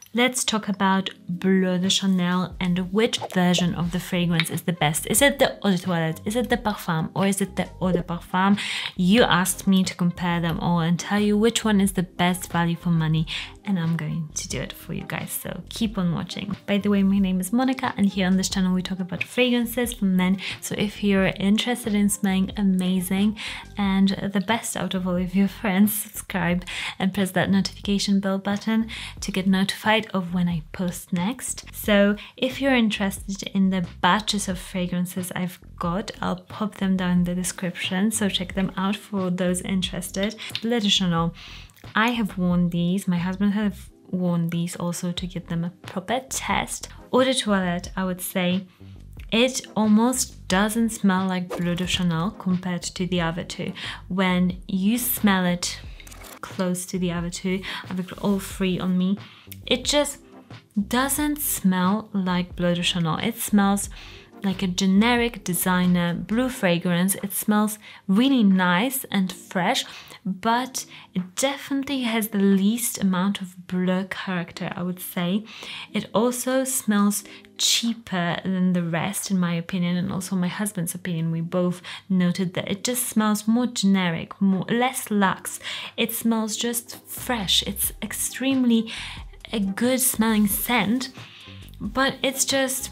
Let's talk about Bleu de Chanel and which version of the fragrance is the best. Is it the Eau de Toilette, is it the Parfum, or is it the Eau de Parfum? You asked me to compare them all and tell you which one is the best value for money, and I'm going to do it for you guys, so keep on watching. By the way, my name is Monica, and here on this channel we talk about fragrances for men, so if you're interested in smelling amazing and the best out of all of your friends, subscribe and press that notification bell button to get notified of when I post next. So if you're interested in the batches of fragrances I've got, I'll pop them down in the description, so check them out for those interested. Bleu de Chanel, I have worn these, my husband have worn these also to give them a proper test. Eau de Toilette, I would say it almost doesn't smell like Bleu de Chanel compared to the other two. When you smell it close to the other two, I've got all three on me, it just doesn't smell like Bleu de Chanel. It smells like a generic designer blue fragrance. It smells really nice and fresh, but it definitely has the least amount of bleu character, I would say. It also smells cheaper than the rest, in my opinion, and also my husband's opinion. We both noted that it just smells more generic, less luxe. It smells just fresh. It's extremely a good smelling scent, but it's just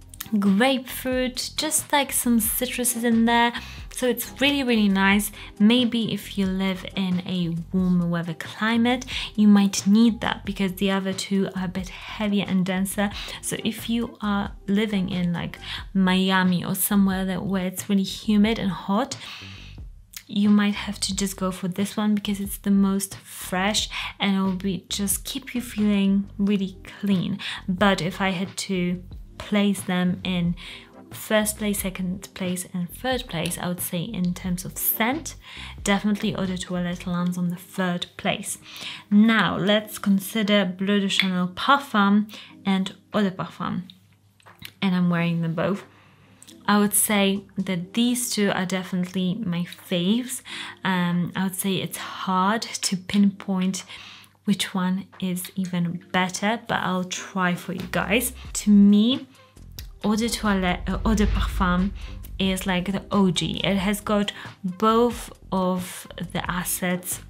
grapefruit, just like some citruses in there, so it's really nice. Maybe if you live in a warmer weather climate, you might need that because the other two are a bit heavier and denser. So if you are living in like Miami or somewhere where it's really humid and hot, you might have to just go for this one because it's the most fresh and it will be just keep you feeling really clean. But if I had to place them in first place, second place and third place, I would say in terms of scent, definitely Eau de Toilette lands on the third place. Now let's consider Bleu de Chanel Parfum and Eau de Parfum, and I'm wearing them both. I would say that these two are definitely my faves. I would say it's hard to pinpoint which one is even better, but I'll try for you guys. To me, Eau de Toilette, Eau de Parfum is like the OG. It has got both of the assets,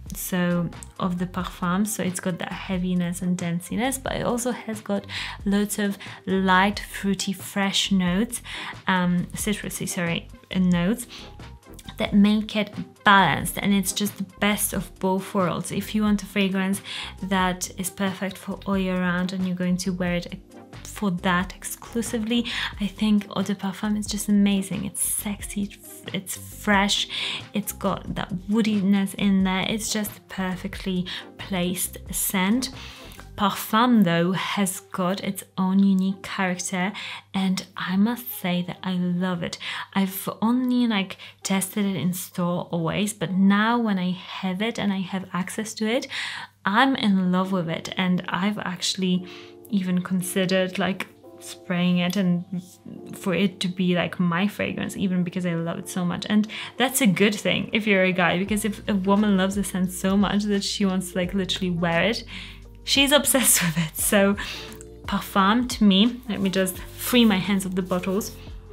so of the parfum, so it's got that heaviness and densiness, but it also has got loads of light, fruity, fresh notes, citrusy, sorry, notes that make it balanced, and it's just the best of both worlds. If you want a fragrance that is perfect for all year round and you're going to wear it for that exclusively, I think Eau de Parfum is just amazing. It's sexy, it's fresh, it's got that woodiness in there, it's just perfectly placed scent. Parfum though has got its own unique character, and I must say that I love it. I've only like tested it in store always, but now when I have it and I have access to it, I'm in love with it, and I've actually even considered like spraying it and for it to be like my fragrance, even because I love it so much. And that's a good thing if you're a guy, because if a woman loves a scent so much that she wants to like literally wear it, she's obsessed with it. So Parfum to me, let me just free my hands of the bottles.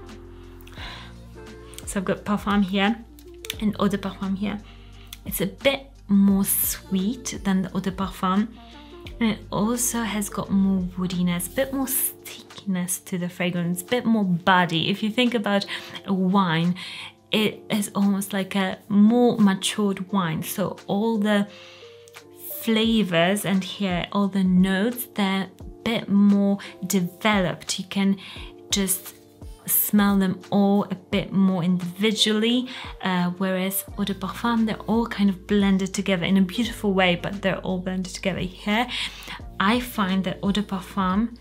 So I've got Parfum here and Eau de Parfum here. It's a bit more sweet than the Eau de Parfum, and it also has got more woodiness, a bit more stickiness to the fragrance, a bit more body. If you think about a wine, it is almost like a more matured wine, so all the flavors and here all the notes, they're a bit more developed. You can just smell them all a bit more individually, whereas Eau de Parfum, they're all kind of blended together in a beautiful way, but they're all blended together. Here I find that Eau de Parfum,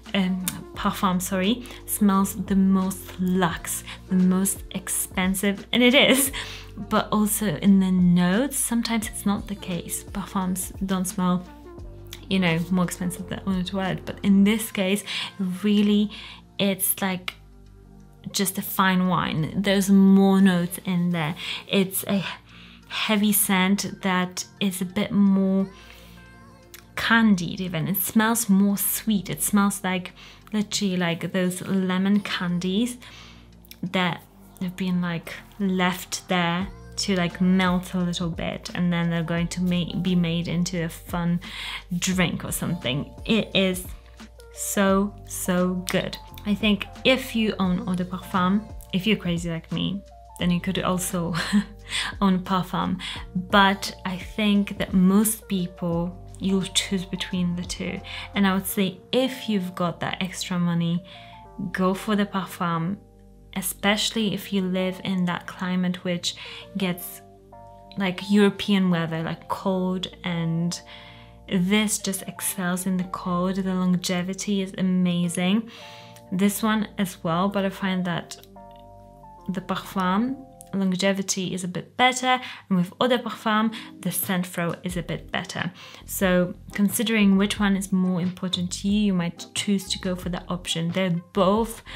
smells the most luxe, the most expensive, and it is, but also in the notes, sometimes it's not the case. Parfums don't smell, you know, more expensive than Eau de Toilette, but in this case, really, it's like just a fine wine. There's more notes in there. It's a heavy scent that is a bit more candied even. It smells more sweet. It smells like literally like those lemon candies that have been like left there to like melt a little bit, and then they're going to be made into a fun drink or something. It is so good. I think if you own eau de parfum, if you're crazy like me, then you could also own parfum. But I think that most people, you'll choose between the two. And I would say if you've got that extra money, go for the parfum, especially if you live in that climate which gets like European weather, like cold, and this just excels in the cold. The longevity is amazing. This one as well, but I find that the parfum longevity is a bit better, and with eau de parfum the scent throw is a bit better. So considering which one is more important to you, you might choose to go for that option. They're both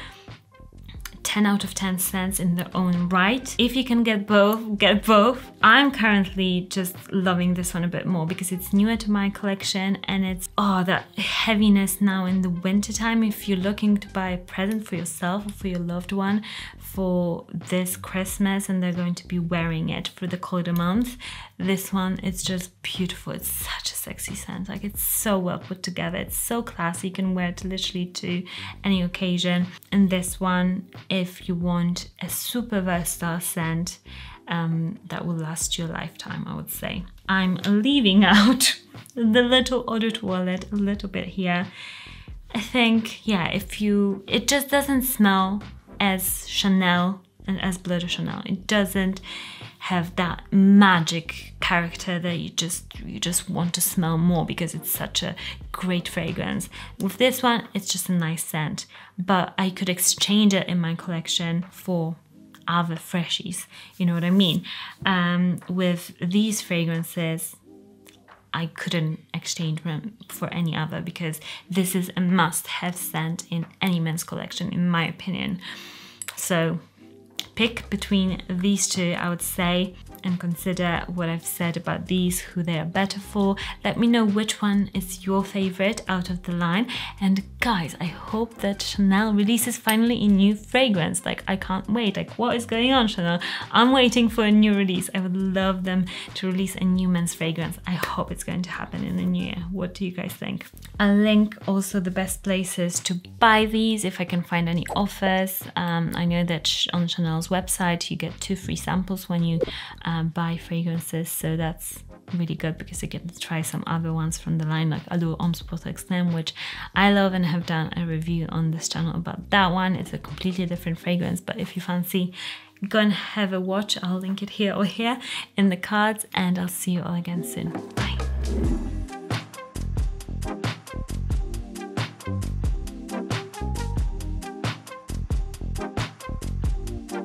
10 out of 10 scents in their own right. If you can get both, get both. I'm currently just loving this one a bit more because it's newer to my collection, and it's, oh, that heaviness now in the winter time. If you're looking to buy a present for yourself or for your loved one for this Christmas and they're going to be wearing it for the colder months, this one is just beautiful. It's such a sexy scent. Like, it's so well put together. It's so classy. You can wear it literally to any occasion. And this one, if you want a super versatile scent that will last you a lifetime, I would say. I'm leaving out the little eau de toilette a little bit here. I think, yeah, it just doesn't smell as Chanel and as Bleu de Chanel. It doesn't have that magic character that you just want to smell more because it's such a great fragrance. With this one, it's just a nice scent, but I could exchange it in my collection for other freshies, you know what I mean? With these fragrances, I couldn't exchange them for any other because this is a must-have scent in any men's collection, in my opinion. So pick between these two, I would say, and consider what I've said about these, who they are better for. Let me know which one is your favorite out of the line. And guys, I hope that Chanel releases finally a new fragrance. Like, I can't wait. Like, what is going on, Chanel? I'm waiting for a new release. I would love them to release a new men's fragrance. I hope it's going to happen in the new year. What do you guys think? I'll link also the best places to buy these if I can find any offers. I know that on Chanel's website you get 2 free samples when you buy fragrances, so that's really good because you get to try some other ones from the line, like Allure Homme Sport Extrême, which I love and have done a review on this channel about that one. It's a completely different fragrance, but if you fancy, go and have a watch. I'll link it here or here in the cards, and I'll see you all again soon. Bye.